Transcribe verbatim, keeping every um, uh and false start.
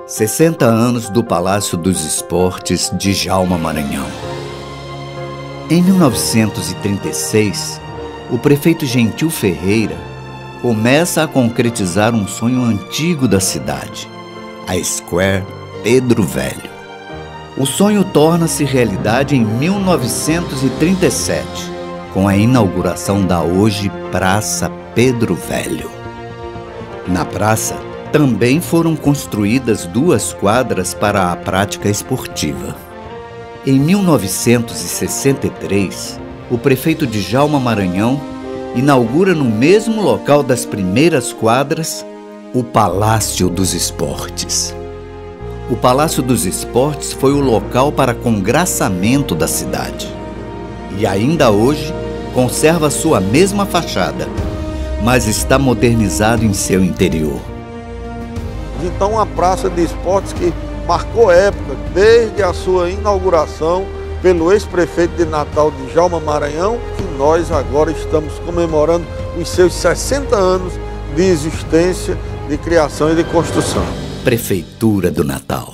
sessenta anos do Palácio dos Esportes de Djalma Maranhão. Em mil novecentos e trinta e seis, o prefeito Gentil Ferreira começa a concretizar um sonho antigo da cidade, a Square Pedro Velho. O sonho torna-se realidade em mil novecentos e trinta e sete, com a inauguração da hoje Praça Pedro Velho. Na praça, também foram construídas duas quadras para a prática esportiva. Em mil novecentos e sessenta e três, o prefeito Djalma Maranhão inaugura no mesmo local das primeiras quadras o Palácio dos Esportes. O Palácio dos Esportes foi o local para congraçamento da cidade. E ainda hoje conserva sua mesma fachada, mas está modernizado em seu interior. Então, uma praça de esportes que marcou época desde a sua inauguração pelo ex-prefeito de Natal, Djalma Maranhão, que nós agora estamos comemorando os seus sessenta anos de existência, de criação e de construção. Prefeitura do Natal.